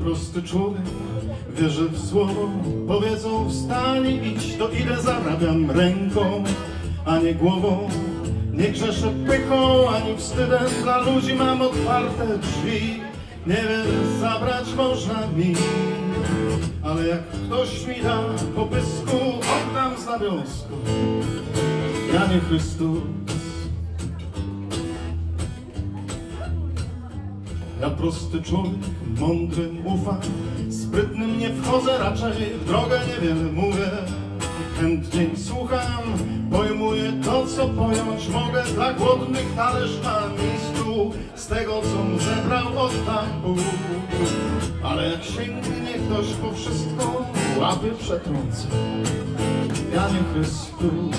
prosty człowiek wierzy w słowo. Powiedzą wstań i idź, to idę, zarabiam ręką, a nie głową. Nie grzeszę pychą ani wstydem, dla ludzi mam otwarte drzwi. Niewiele zabrać można mi, ale jak ktoś mi da po pysku, oddam z nawiązku. Ja nie Chrystus. Ja prosty człowiek, mądrym ufam, sprytnym nie wchodzę, raczej w drogę niewiele mówię. Chętnie słucham, pojmuję to, co pojąć mogę. Dla głodnych talerz mam i stół, z tego, com zebrał oddam Bóg. Ale jak sięgnie ktoś po wszystko, łapie przetrącę. Ja nie Chrystus.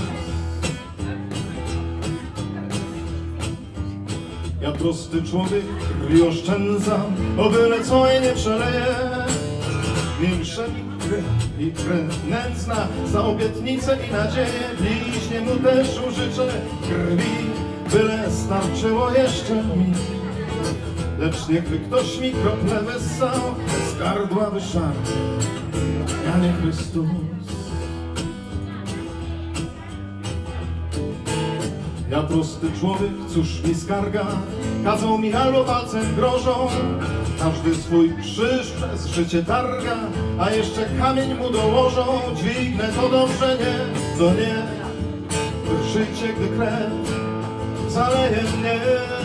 Ja prosty człowiek, krwi oszczędzam, o byle co jej nie przeleję. Milsze i krew nędzna, za obietnice i nadzieję. Bliźnie mu też użyczę krwi, byle starczyło jeszcze mi. Lecz niechby ktoś mi krople wessał, z gardła wyszarpie. Ja nie Chrystus. Ja prosty człowiek, cóż mi skarga, kadzą mi albo palcem grożą. Każdy swój krzyż przez życie targa, a jeszcze kamień mu dołożą. Dźwignę to dobrze, nie, to nie, życie, gdy krew zaleje mnie.